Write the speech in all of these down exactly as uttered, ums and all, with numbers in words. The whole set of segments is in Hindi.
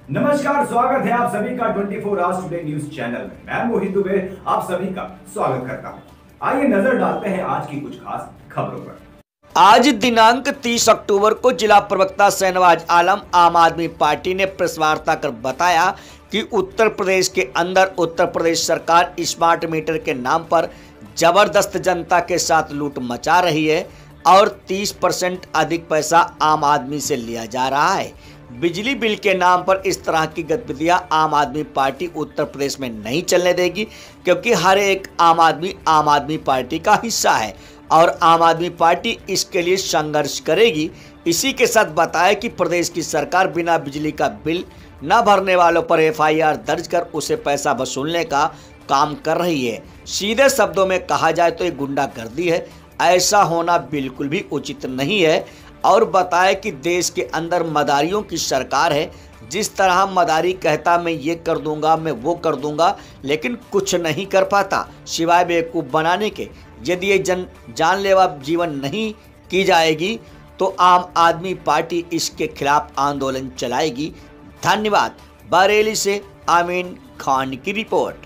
नमस्कार, स्वागत है आप सभी का चौबीस आवर्स टुडे न्यूज चैनल में। मैं मोहित दुबे आप सभी का स्वागत करता हूं। आइए नजर डालते हैं आज की कुछ खास खबरों पर। आज दिनांक तीस अक्टूबर को जिला प्रवक्ता शहनवाज आलम आम आदमी पार्टी ने प्रेस वार्ता कर बताया कि उत्तर प्रदेश के अंदर उत्तर प्रदेश सरकार स्मार्ट मीटर के नाम पर जबरदस्त जनता के साथ लूट मचा रही है और तीस परसेंट अधिक पैसा आम आदमी से लिया जा रहा है। बिजली बिल के नाम पर इस तरह की गतिविधियां आम आदमी पार्टी उत्तर प्रदेश में नहीं चलने देगी, क्योंकि हर एक आम आदमी आम आदमी पार्टी का हिस्सा है और आम आदमी पार्टी इसके लिए संघर्ष करेगी। इसी के साथ बताया कि प्रदेश की सरकार बिना बिजली का बिल न भरने वालों पर एफ आई आर दर्ज कर उसे पैसा वसूलने का काम कर रही है। सीधे शब्दों में कहा जाए तो ये गुंडागर्दी है। ऐसा होना बिल्कुल भी उचित नहीं है और बताया कि देश के अंदर मदारियों की सरकार है। जिस तरह मदारी कहता मैं ये कर दूंगा, मैं वो कर दूंगा, लेकिन कुछ नहीं कर पाता सिवाय बेवकूफ़ बनाने के। यदि ये जन जानलेवा जीवन नहीं की जाएगी तो आम आदमी पार्टी इसके खिलाफ आंदोलन चलाएगी। धन्यवाद। बरेली से आमीन खान की रिपोर्ट।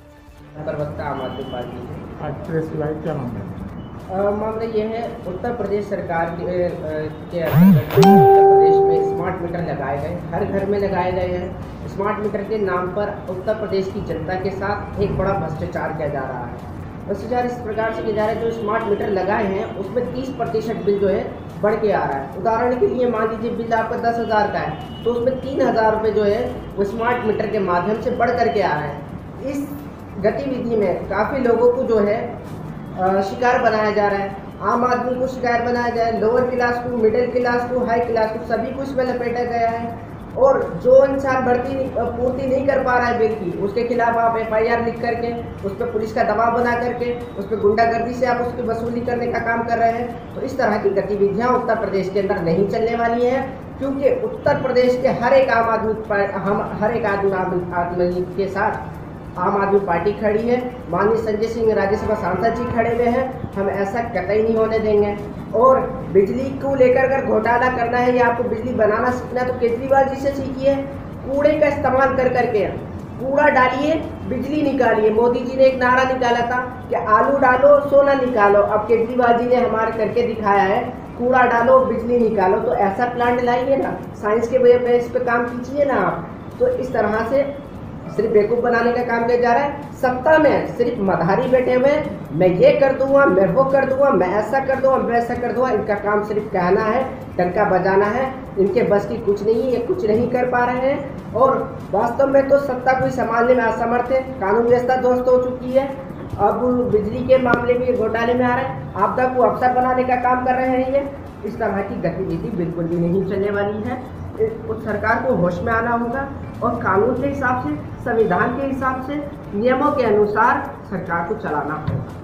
प्रवक्ता आम आदमी पार्टी से। आज प्रेस लाइव क्या मामला है? मामला ये है, उत्तर प्रदेश सरकार के के अंतर्गत उत्तर प्रदेश में स्मार्ट मीटर लगाए गए, हर घर में लगाए गए हैं। स्मार्ट मीटर के नाम पर उत्तर प्रदेश की जनता के साथ एक बड़ा भ्रष्टाचार किया जा रहा है। भ्रष्टाचार इस प्रकार से किया जा रहा है, जो स्मार्ट मीटर लगाए हैं उसमें तीस प्रतिशत बिल जो है बढ़ के आ रहा है। उदाहरण के लिए मान लीजिए बिल आपका दस हज़ार का है तो उसमें तीन हज़ार रुपये जो है वो स्मार्ट मीटर के माध्यम से बढ़ करके आ रहा है। इस गतिविधि में काफ़ी लोगों को जो है शिकार बनाया जा रहा है। आम आदमी को शिकार बनाया जाए, लोअर क्लास को, मिडिल क्लास को, हाई क्लास को, सभी को इसमें लपेटा गया है। और जो इंसान भर्ती पूर्ति नहीं कर पा रहा है बिल की, उसके खिलाफ आप एफ आई आर लिख करके उस पर पुलिस का दबाव बना करके उस पर गुंडागर्दी से आप उसकी वसूली करने का काम कर रहे हैं। तो इस तरह की गतिविधियाँ उत्तर प्रदेश के अंदर नहीं चलने वाली हैं, क्योंकि उत्तर प्रदेश के हर एक आम आदमी हम हर एक आदमी आदमी के साथ आम आदमी पार्टी खड़ी है। माननीय संजय सिंह राज्यसभा सांसद जी खड़े हुए हैं। हम ऐसा कतई नहीं होने देंगे। और बिजली को लेकर अगर घोटाला करना है या आपको बिजली बनाना सीखना है तो केजरीवाल जी से सीखिए। कूड़े का इस्तेमाल कर करके कूड़ा डालिए, बिजली निकालिए। मोदी जी ने एक नारा निकाला था कि आलू डालो सोना निकालो। अब केजरीवाल जी ने हमारे करके दिखाया है, कूड़ा डालो बिजली निकालो। तो ऐसा प्लांट लाइए ना, साइंस के बेस पे काम कीजिए ना आप। तो इस तरह से सिर्फ बेवकूफ़ बनाने का काम किया जा रहा है। सत्ता में सिर्फ मधारी बैठे हुए, मैं ये कर दूंगा, मैं वो कर दूंगा, मैं ऐसा कर दूंगा, मैं ऐसा कर दूंगा। इनका काम सिर्फ कहना है, डंका बजाना है। इनके बस की कुछ नहीं है, ये कुछ नहीं कर पा रहे हैं और वास्तव में तो सत्ता को संभालने में असमर्थ है। कानून व्यवस्था ध्वस्त हो चुकी है। अब बिजली के मामले में घोटाले में आ रहे हैं, आपदा को अवसर बनाने का काम कर रहे हैं। ये इस तरह की गतिविधि बिल्कुल भी नहीं चलने वाली है। उस सरकार को होश में आना होगा और कानून के हिसाब से, संविधान के हिसाब से, नियमों के अनुसार सरकार को चलाना होगा।